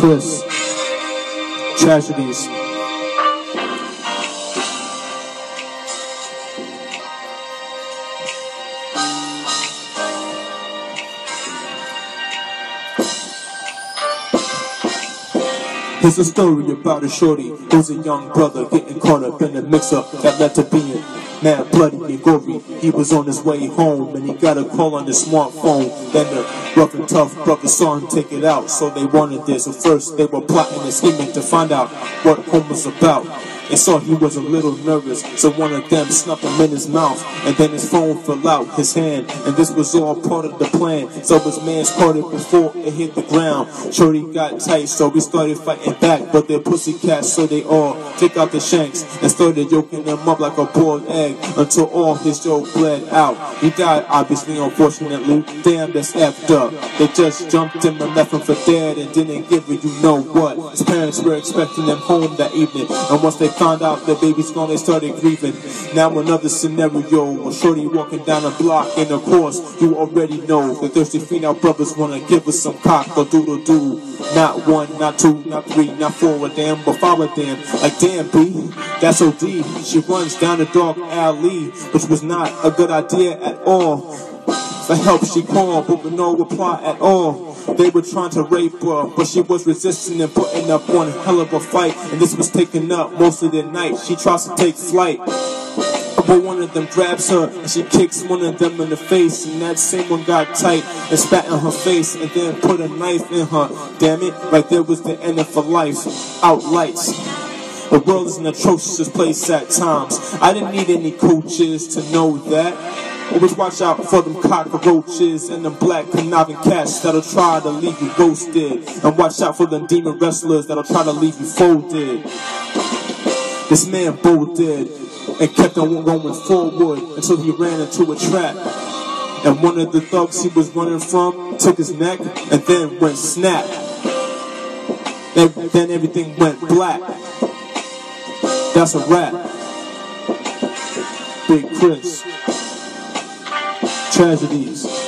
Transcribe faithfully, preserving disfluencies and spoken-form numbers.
Chris, Tragedies. Here's a story about a shorty who's a young brother getting caught up in a mix-up that led to being mad, bloody, and gory. He was on his way home and he got a call on his smartphone. Then the rough and tough brother saw him take it out, so they wanted this. So first they were plotting and scheming to find out what home was about. They saw he was a little nervous, so one of them snuffed him in his mouth, and then his phone fell out his hand, and this was all part of the plan. So his man's caught it before it hit the ground. Shorty got tight, so we started fighting back, but they're pussycats, so they all took out the shanks and started yoking him up like a boiled egg until all his yolk bled out. He died, obviously, unfortunately. Damn, that's effed up. They just jumped him and left him for dead and didn't give a you know what. His parents were expecting him home that evening, and once they found out the baby's gone, they started grieving. Now another scenario, a shorty walking down a block, and of course, you already know the thirsty female brothers wanna give us some cock or doodle-doo. Not one, not two, not three, not four of them, but five of them. Like, damn, B, that's O D. She runs down a dark alley, which was not a good idea at all. For help she called, but with no reply at all. They were trying to rape her, but she was resisting and putting up one hell of a fight. And this was taking up most of the night. She tries to take flight, but one of them grabs her and she kicks one of them in the face, and that same one got tight and spat in her face and then put a knife in her. Damn it, right there was the end of her life. Out lights. The world is an atrocious place at times. I didn't need any coaches to know that. Always watch out for them cockroaches and them black conniving cats that'll try to leave you roasted. And watch out for them demon wrestlers that'll try to leave you folded. This man bolted and kept on going forward until he ran into a trap. And one of the thugs he was running from took his neck and then went snap. And then everything went black. That's a wrap. Big Chris. Tragedies.